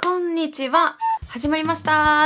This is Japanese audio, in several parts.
こんにちは。始まりました。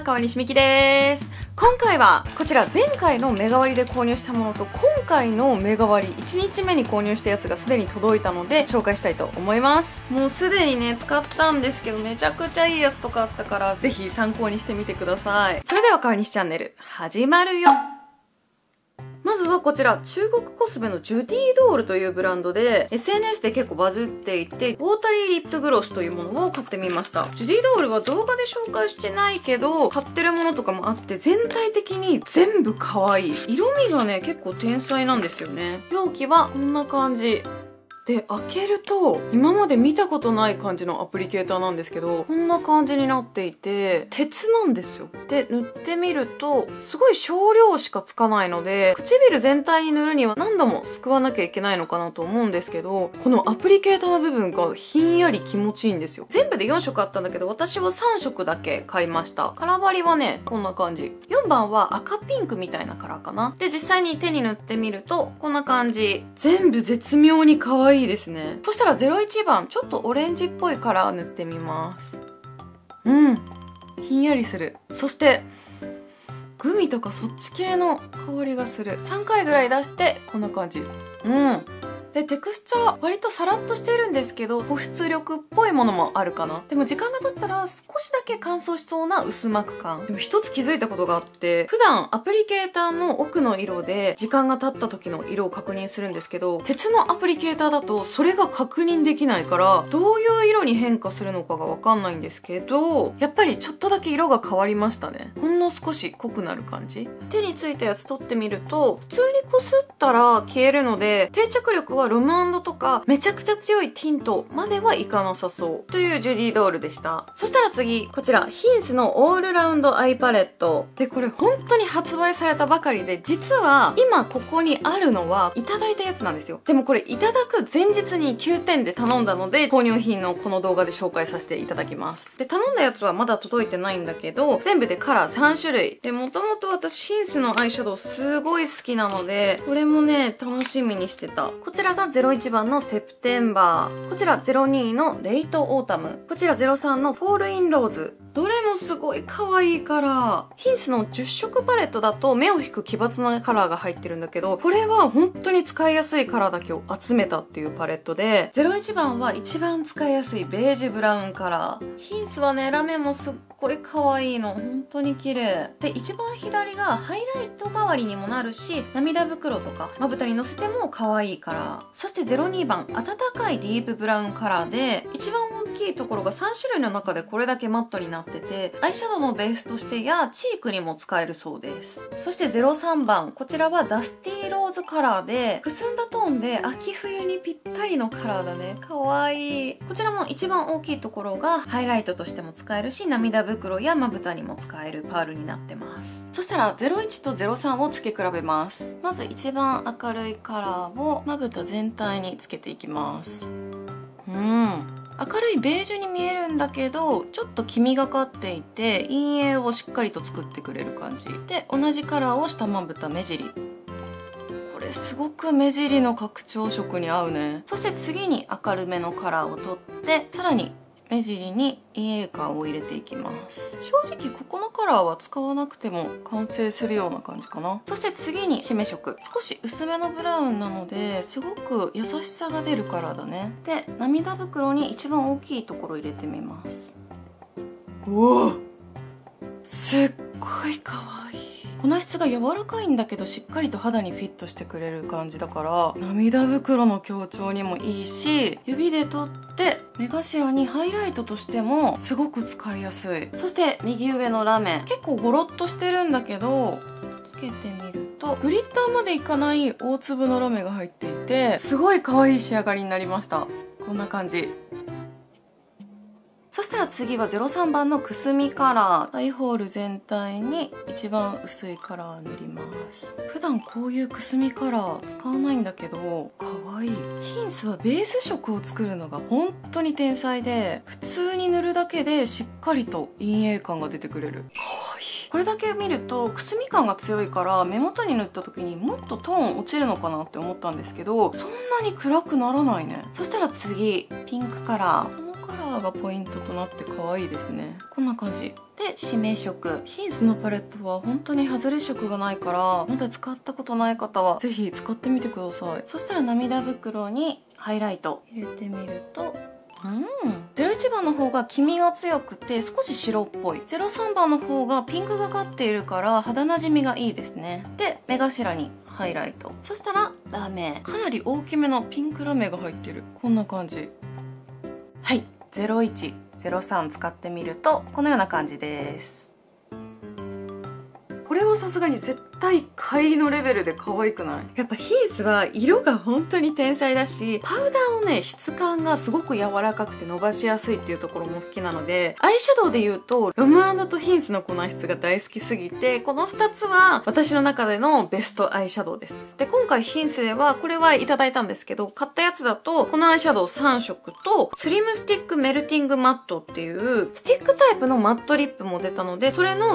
川西美希です。今回はこちら前回のメガ割で購入したものと今回のメガ割1日目に購入したやつがすでに届いたので紹介したいと思います。もうすでにね使ったんですけどめちゃくちゃいいやつとかあったからぜひ参考にしてみてください。それでは川西チャンネル始まるよ。まずはこちら、中国コスメのジュディドールというブランドで、SNS で結構バズっていて、ウォータリーリップグロスというものを買ってみました。ジュディドールは動画で紹介してないけど、買ってるものとかもあって、全体的に全部可愛い。色味がね、結構天才なんですよね。容器はこんな感じ。で、開けると、今まで見たことない感じのアプリケーターなんですけど、こんな感じになっていて、鉄なんですよ。で、塗ってみると、すごい少量しかつかないので、唇全体に塗るには何度もすくわなきゃいけないのかなと思うんですけど、このアプリケーターの部分がひんやり気持ちいいんですよ。全部で4色あったんだけど、私は3色だけ買いました。カラーバリはね、こんな感じ。4番は赤ピンクみたいなカラーかな。で、実際に手に塗ってみると、こんな感じ。全部絶妙に可愛いですね。そしたら01番、ちょっとオレンジっぽいカラー塗ってみます。ひんやりする。そして、グミとかそっち系の香りがする。3回ぐらい出して、こんな感じ。で、テクスチャー、割とサラッとしてるんですけど、保湿力っぽいものもあるかな。でも時間が経ったら少しだけ乾燥しそうな薄膜感。でも一つ気づいたことがあって、普段アプリケーターの奥の色で時間が経った時の色を確認するんですけど、鉄のアプリケーターだとそれが確認できないから、どういう色に変化するのかがわかんないんですけど、やっぱりちょっとだけ色が変わりましたね。ほんの少し濃くなる感じ。手についたやつ取ってみると、普通にこすったら消えるので、定着力はロム&とかめちゃくちゃ強いティントまではいかなさそうというジュディドールでした。そしたら次、こちらヒンスのオールラウンドアイパレットで、これ本当に発売されたばかりで、実は今ここにあるのはいただいたやつなんですよ。でもこれいただく前日に9点で頼んだので、購入品のこの動画で紹介させていただきます。で、頼んだやつはまだ届いてないんだけど、全部でカラー3種類で、もともと私ヒンスのアイシャドウすごい好きなので、これもね楽しみにしてた。こちらが01番のセプテンバー、こちら02のレイトオータム、こちら03のフォールインローズ。どれもすごい可愛いカラー。ヒンスの10色パレットだと目を引く奇抜なカラーが入ってるんだけど、これは本当に使いやすいカラーだけを集めたっていうパレットで、01番は一番使いやすいベージュブラウンカラー。ヒンスはねラメもすっごい可愛いの。本当に綺麗で、一番左がハイライト代わりにもなるし、涙袋とかまぶたにのせても可愛いカラー。そして02番暖かいディープブラウンカラーで、一番大きいところが3種類の中でこれだけマットになってて、アイシャドウのベースとしてやチークにも使えるそうです。そして03番、こちらはダスティーローズカラーで、くすんだトーンで秋冬にぴったりのカラーだね。可愛い。こちらも一番大きいところがハイライトとしても使えるし、涙袋やまぶたにも使えるパールになってます。そしたら01と03を付け比べます。まず一番明るいカラーをまぶた全体につけていきます。明るいベージュに見えるんだけど、ちょっと黄みがかっていて陰影をしっかりと作ってくれる感じで、同じカラーを下まぶた目尻。これすごく目尻の拡張色に合うね。そして次に明るめのカラーを取って、さらに目尻に陰影感を入れていきます。正直ここのカラーは使わなくても完成するような感じかな。そして次に締め色。少し薄めのブラウンなので、すごく優しさが出るカラーだね。で、涙袋に一番大きいところ入れてみます。おお、すっごい可愛い。粉質が柔らかいんだけどしっかりと肌にフィットしてくれる感じだから、涙袋の強調にもいいし、指で取って目頭にハイライトとしてもすごく使いやすい。そして右上のラメ、結構ゴロッとしてるんだけど、つけてみるとグリッターまでいかない大粒のラメが入っていて、すごい可愛い仕上がりになりました。こんな感じ。そしたら次は03番のくすみカラー。アイホール全体に一番薄いカラー塗ります。普段こういうくすみカラー使わないんだけど、可愛い。ヒンスはベース色を作るのが本当に天才で、普通に塗るだけでしっかりと陰影感が出てくれる。可愛い。これだけ見るとくすみ感が強いから目元に塗った時にもっとトーン落ちるのかなって思ったんですけど、そんなに暗くならないね。そしたら次ピンクカラー。このカカラーがポイントとなって可愛いですね。こんな感じで締め色。ヒンスのパレットは本当に外れ色がないから、まだ使ったことない方はぜひ使ってみてください。そしたら涙袋にハイライト入れてみると、01番の方が黄みが強くて少し白っぽい。03番の方がピンクがかっているから肌なじみがいいですね。で、目頭にハイライト。そしたらラメ。かなり大きめのピンクラメが入ってる。こんな感じ。はい。01、03使ってみるとこのような感じです。これはさすがに絶対買いのレベルで可愛くない？やっぱヒンスは色が本当に天才だし、パウダーのね、質感がすごく柔らかくて伸ばしやすいっていうところも好きなので、アイシャドウで言うと、ロム&とヒンスの粉質が大好きすぎて、この2つは私の中でのベストアイシャドウです。で、今回ヒンスでは、これはいただいたんですけど、買ったやつだと、このアイシャドウ3色と、スリムスティックメルティングマットっていう、スティックタイプのマットリップも出たので、それの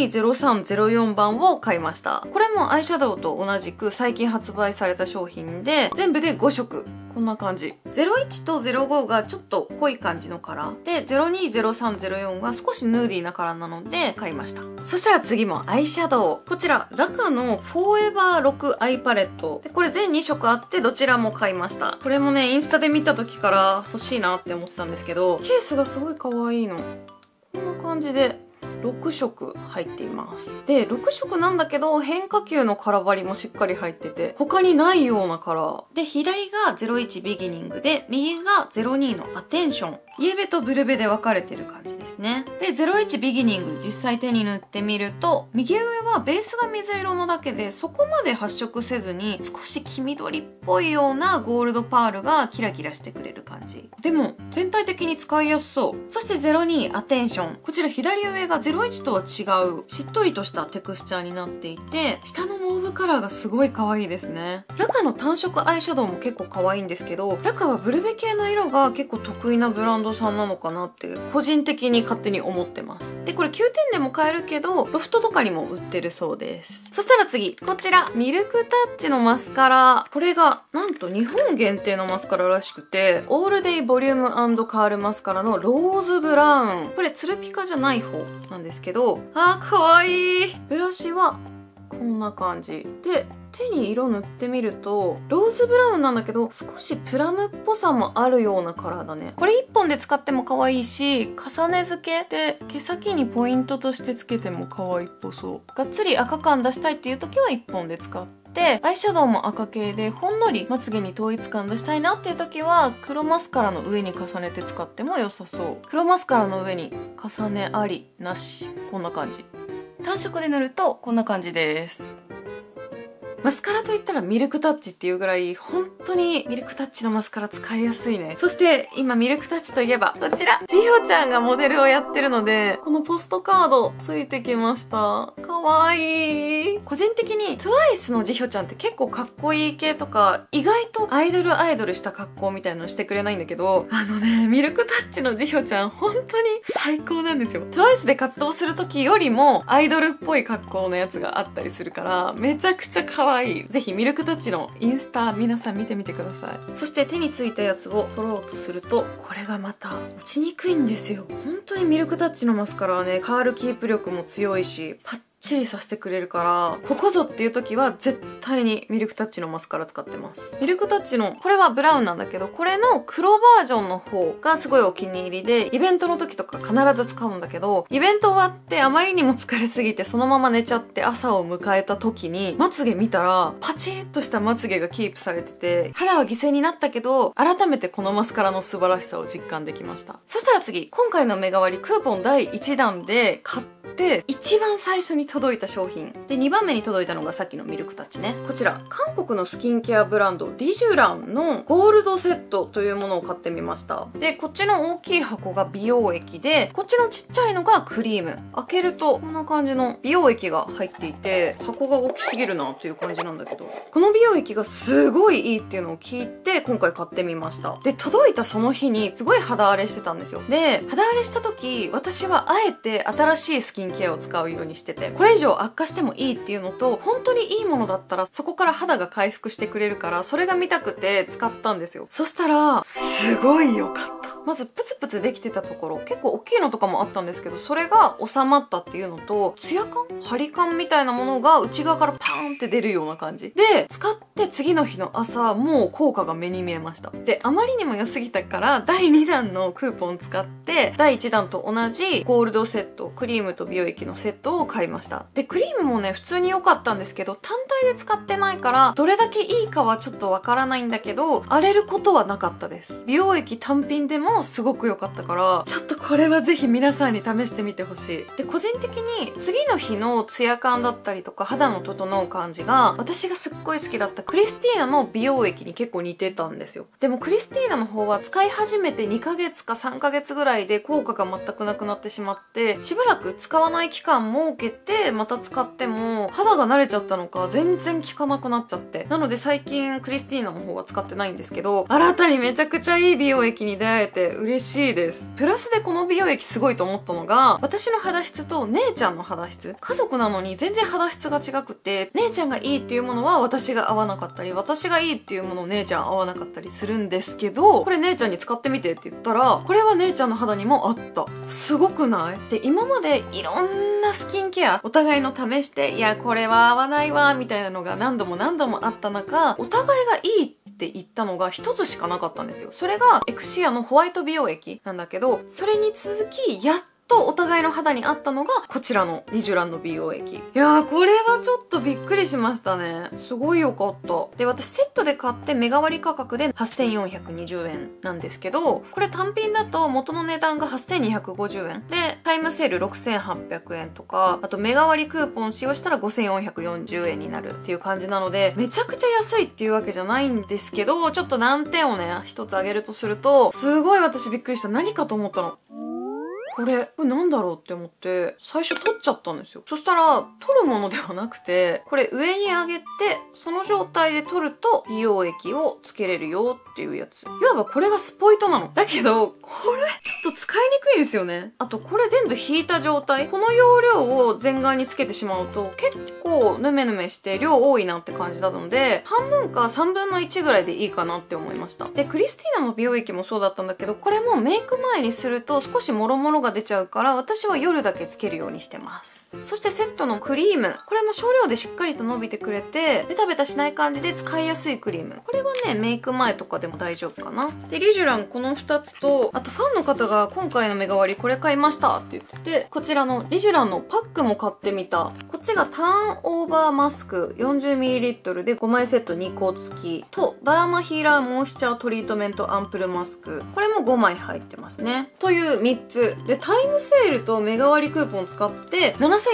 02、03、04番を買いました。これもアイシャドウと同じく最近発売された商品で、全部で5色。こんな感じ。01と05がちょっと濃い感じのカラー。で、02、03、04が少しヌーディーなカラーなので買いました。そしたら次もアイシャドウ。こちら、ラカのフォーエバー6アイパレット。で、これ全2色あってどちらも買いました。これもね、インスタで見た時から欲しいなって思ってたんですけど、ケースがすごい可愛いの。こんな感じで。6色入っています。で、6色なんだけど変化球のカラバリもしっかり入ってて、他にないようなカラー。で、左が01ビギニングで、右が02のアテンション。イエベとブルベで分かれてる感じですね。で、01ビギニング実際手に塗ってみると、右上はベースが水色なだけで、そこまで発色せずに、少し黄緑っぽいようなゴールドパールがキラキラしてくれる感じ。でも、全体的に使いやすそう。そして02アテンション。こちら左上が01とは違うしっとりとしたテクスチャーになっていて、下のモーブカラーがすごい可愛いですね。ラカの単色アイシャドウも結構可愛いんですけど、ラカはブルベ系の色が結構得意なブランドさんなのかなって個人的に勝手に思ってます。で、これ9点でも買えるけどロフトとかにも売ってるそうです。そしたら次、こちらミルクタッチのマスカラ。これがなんと日本限定のマスカラらしくて、オールデイボリューム&カールマスカラのローズブラウン。これツルピカじゃない方なんですけど、かわいい。ブラシはこんな感じで、手に色塗ってみるとローズブラウンなんだけど少しプラムっぽさもあるようなカラーだね。これ1本で使っても可愛いし、重ね付けで毛先にポイントとしてつけても可愛いっぽそう。がっつり赤感出したいっていう時は1本で使ってアイシャドウも赤系でほんのりまつげに統一感出したいなっていう時は黒マスカラの上に重ねて使っても良さそう。黒マスカラの上に重ねありなし、こんな感じ。単色で塗るとこんな感じです。マスカラといったらミルクタッチっていうぐらい本当にミルクタッチのマスカラ使いやすいね。そして今ミルクタッチといえばこちら、ジホちゃんがモデルをやってるのでこのポストカードついてきました。かわいい。個人的に TWICE のジホちゃんって結構かっこいい系とか意外とアイドルした格好みたいなのしてくれないんだけど、ミルクタッチのジホちゃん本当に最高なんですよ。TWICE で活動する時よりもアイドルっぽい格好のやつがあったりするからめちゃくちゃ可愛い。ぜひミルクタッチのインスタ皆さん見てみてください。そして手についたやつを取ろうとするとこれがまた落ちにくいんですよ。本当にミルクタッチのマスカラはね、カールキープ力も強いしパッチリさせてくれるから、ここぞっていう時は絶対にミルクタッチのマスカラ使ってます。ミルクタッチのこれはブラウンなんだけど、これの黒バージョンの方がすごいお気に入りで、イベントの時とか必ず使うんだけど、イベント終わってあまりにも疲れすぎてそのまま寝ちゃって朝を迎えた時にまつげ見たらパチッとしたまつげがキープされてて、肌は犠牲になったけど改めてこのマスカラの素晴らしさを実感できました。そしたら次、今回のメガ割クーポン第1弾で買って一番最初に届いた商品で、2番目に届いたのがさっきのミルクタッチね。こちら韓国のスキンケアブランドリジュランのゴールドセットというものを買ってみました。で、こっちの大きい箱が美容液で、こっちのちっちゃいのがクリーム。開けるとこんな感じの美容液が入っていて、箱が大きすぎるなという感じなんだけど、この美容液がすごいいいっていうのを聞いて今回買ってみました。で、届いたその日にすごい肌荒れしてたんですよ。で、肌荒れした時私はあえて新しいスキンンケアを使うようにしてて、これ以上悪化してもいいっていうのと、本当にいいものだったらそこから肌が回復してくれるから、それが見たくて使ったんですよ。そしたらすごい良かった。まずプツプツできてたところ、結構大きいのとかもあったんですけど、それが収まったっていうのと、ツヤ感、張り感みたいなものが内側からパーンって出るような感じで、使って次の日の朝もう効果が目に見えました。で、あまりにも良すぎたから第2弾のクーポンを使って第1弾と同じゴールドセット、クリームと美容液のセットを買いました。で、クリームもね普通に良かったんですけど、単体で使ってないからどれだけいいかはちょっとわからないんだけど、荒れることはなかったです。美容液単品でもすごく良かったから、ちょっとこれはぜひ皆さんに試してみてほしい。で、個人的に次の日のツヤ感だったりとか肌の整う感じが、私がすっごい好きだったクリスティーナの美容液に結構似てたんですよ。でもクリスティーナの方は使い始めて2ヶ月か3ヶ月ぐらいで効果が全くなくなってしまって、しばらく使わない期間設けてまた使っても肌が慣れちゃったのか全然効かなくなっちゃって、なので最近クリスティーナの方は使ってないんですけど、新たにめちゃくちゃいい美容液に出会えて嬉しいです。プラスでこの美容液すごいと思ったのが、私の肌質と姉ちゃんの肌質、家族なのに全然肌質が違くて、姉ちゃんがいいっていうものは私が合わなかったり、私がいいっていうものを姉ちゃん合わなかったりするんですけど、これ姉ちゃんに使ってみてって言ったら、これは姉ちゃんの肌にも合った。すごくない？で、今までいろんなスキンケアお互いの試して、いやこれは合わないわみたいなのが何度も何度もあった中、お互いがいいって言ったのが一つしかなかったんですよ。それがエクシアのホワイト美容液なんだけど、それに続きやっとお互いの肌に合ったのがこちらのニジュランの美容液。いやー、これはちょっとびっくりしましたね。すごい良かった。で、私セットで買ってメガ割価格で8420円なんですけど、これ単品だと元の値段が8250円で、タイムセール6800円とか、あとメガ割クーポン使用したら5440円になるっていう感じなので、めちゃくちゃ安いっていうわけじゃないんですけど、ちょっと難点をね一つ挙げるとすると、すごい私びっくりした。何かと思ったの。これなんだろうって思って最初取っちゃったんですよ。そしたら取るものではなくて、これ上に上げてその状態で取ると美容液をつけれるよっていうやつ。いわばこれがスポイトなの。だけどこれちょっと使いにくいんですよね。あとこれ全部引いた状態、この容量を全顔につけてしまうと結構ヌメヌメして量多いなって感じなので、半分か3分の1ぐらいでいいかなって思いました。で、クリスティーナの美容液もそうだったんだけど、これもメイク前にすると少しモロモロが出ちゃうから、私は夜だけつけるようにしてます。そしてセットのクリーム、これも少量でしっかりと伸びてくれてベタベタしない感じで使いやすいクリーム。これはねメイク前とかでも大丈夫かな。で、リジュランこの2つと、あとファンの方が今回のメガ割これ買いましたって言ってて、こちらのリジュランのパックも買ってみた。こっちがターンオーバーマスク 40ml で5枚セット2個付きと、ダーマヒーラーモイスチャートリートメントアンプルマスク、これも5枚入ってますねという3つで、タイムセールとメガ割クーポンを使って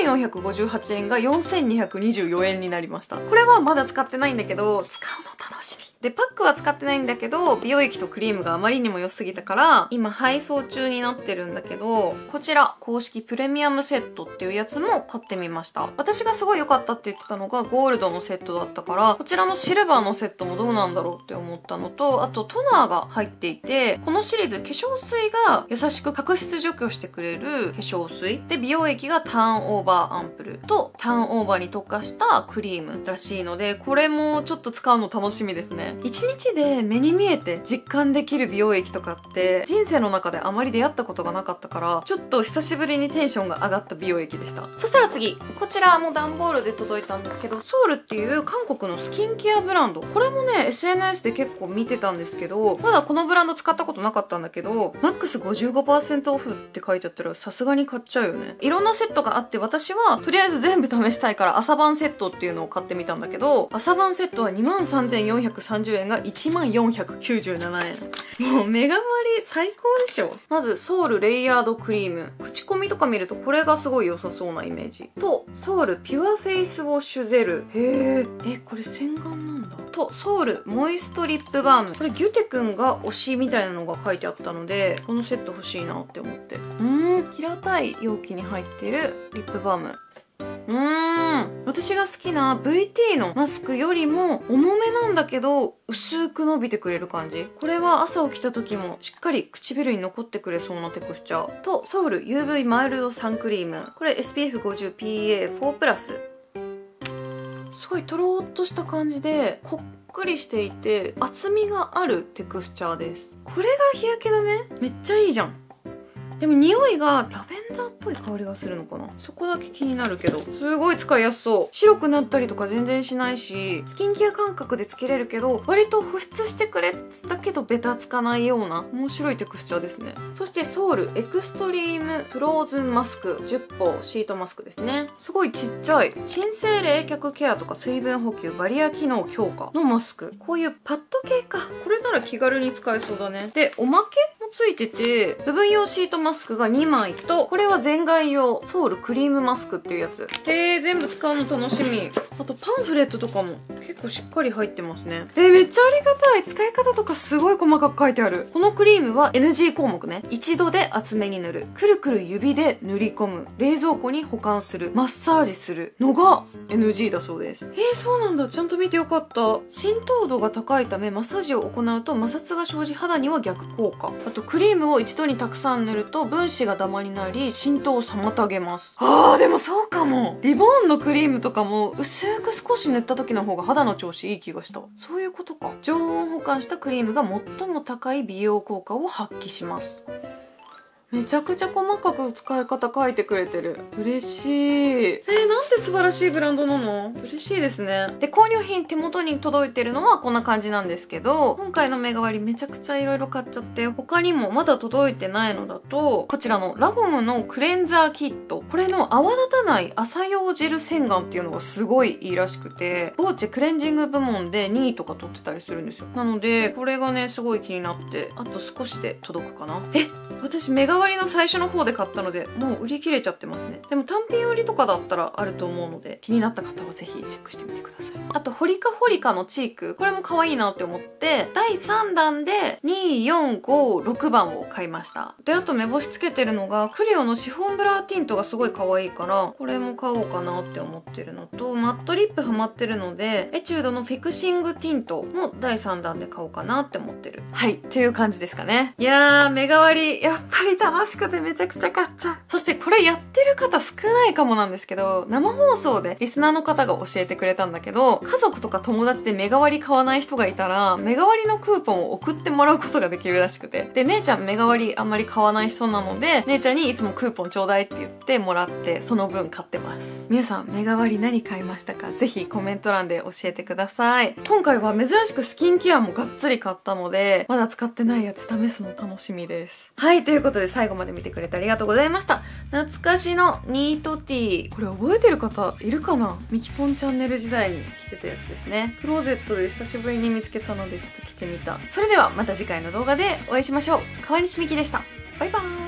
7458円が4224円になりました。これはまだ使ってないんだけど使うの楽しみで、パックは使ってないんだけど美容液とクリームがあまりにも良すぎたから今配送中になってるんだけど、こちら公式プレミアムセットっていうやつも買ってみました。私がすごい良かったって言ってたのがゴールドのセットだったから、こちらのシルバーのセットもどうなんだろうって思ったのと、あとトナーが入っていて、このシリーズ化粧水が優しく角質除去してくれる化粧水で、美容液がターンオーバーアンプルとターンオーバーに特化したクリームらしいので、これもちょっと使うの楽しみですね。1日で目に見えて実感できる美容液とかって人生の中であまり出会ったことがなかったから、ちょっと久しぶりにテンションが上がった美容液でした。そしたら次、こちらも段ボールで届いたんですけど、ソウルっていう韓国のスキンケアブランド、これもね SNS で結構見てたんですけど、まだこのブランド使ったことなかったんだけど、マックス 55% オフって書いてあったらさすがに買っちゃうよね。いろんなセットがあって、私はとりあえず全部試したいから朝晩セットっていうのを買ってみたんだけど、朝晩セットは 23,430 円が 1497 円。もうメガ割最高でしょ。まずソウルレイヤードクリーム、口コミとか見るとこれがすごい良さそうなイメージと、ソウルピュアフェイスウォッシュジェル、これ洗顔なんだと、ソウルモイストリップバーム、これギュテ君が推しみたいなのが書いてあったのでこのセット欲しいなって思って、平たい容器に入ってるリップバーム、 私が好きな VT のマスクよりも重めなんだけど薄く伸びてくれる感じ。これは朝起きた時もしっかり唇に残ってくれそうなテクスチャーと、ソウル UV マイルドサンクリーム。これ SPF50PA4+。すごいとろーっとした感じでこっくりしていて厚みがあるテクスチャーです。これが日焼け止めめっちゃいいじゃん。でも匂いがラベンダーっぽい香りがするのかな、そこだけ気になるけど、すごい使いやすそう。白くなったりとか全然しないし、スキンケア感覚でつけれるけど割と保湿してくれだけどベタつかないような面白いテクスチャーですね。そしてソウルエクストリームフローズンマスク10歩シートマスクですね。すごいちっちゃい。鎮静冷却ケアとか水分補給バリア機能強化のマスク。こういうパッド系か。これなら気軽に使えそうだね。でおまけもついてて、部分用シートマスクが2枚と、これは全顔用ソウルクリームマスクっていうやつ。全部使うの楽しみ。あとパンフレットとかも結構しっかり入ってますね。めっちゃありがたい。使い方とかすごい細かく書いてある。このクリームは NG 項目ね。一度で厚めに塗る、くるくる指で塗り込む、冷蔵庫に保管する、マッサージするのが NG だそうです。そうなんだ。ちゃんと見てよかった。浸透度が高いためマッサージを行うと摩擦が生じ肌には逆効果。あとクリームを一度にたくさん塗ると分子がダマになり浸透を妨げます。でもそうかも。リボーンのクリームとかも薄く少し塗った時の方が肌の調子いい気がした。そういうことか。常温保管したクリームが最も高い美容効果を発揮します。めちゃくちゃ細かく使い方書いてくれてる。嬉しい。なんて素晴らしいブランドなの。嬉しいですね。で、購入品手元に届いてるのはこんな感じなんですけど、今回の目代わりめちゃくちゃ色々買っちゃって、他にもまだ届いてないのだと、こちらのラゴムのクレンザーキット。これの泡立たない朝用ジェル洗顔っていうのがすごいいいらしくて、ボーチェクレンジング部門で2位とか取ってたりするんですよ。なので、これがね、すごい気になって、あと少しで届くかな。私目代わりの最初の方で買ったのでもう売り切れちゃってますね。でも単品売りとかだったらあると思うので、気になった方はぜひチェックしてみてください。あとホリカホリカのチーク、これも可愛いなって思って第3弾で2456番を買いました。で、あと目星つけてるのがクリオのシフォンブラーティントがすごい可愛いからこれも買おうかなって思ってるのと、マットリップハマってるのでエチュードのフィクシングティントも第3弾で買おうかなって思ってる。っていう感じですかね。いやー、目代わりやっぱり楽しくてめちゃくちゃ買っちゃう。そしてこれやってる方少ないかもなんですけど、生放送でリスナーの方が教えてくれたんだけど、家族とか友達で目代わり買わない人がいたら目代わりのクーポンを送ってもらうことができるらしくて、で、姉ちゃん目代わりあんまり買わない人なので姉ちゃんにいつもクーポンちょうだいって言ってもらってその分買ってます。皆さん目代わり何買いましたか？ぜひコメント欄で教えてください。今回は珍しくスキンケアもがっつり買ったのでまだ使ってないやつ試すの楽しみです。ということで最後まで見てくれてありがとうございました。懐かしのニートティー、これ覚えてる方いるかな？ミキポンチャンネル時代に着てたやつですね。クローゼットで久しぶりに見つけたのでちょっと着てみた。それではまた次回の動画でお会いしましょう。川西美希でした。バイバーイ。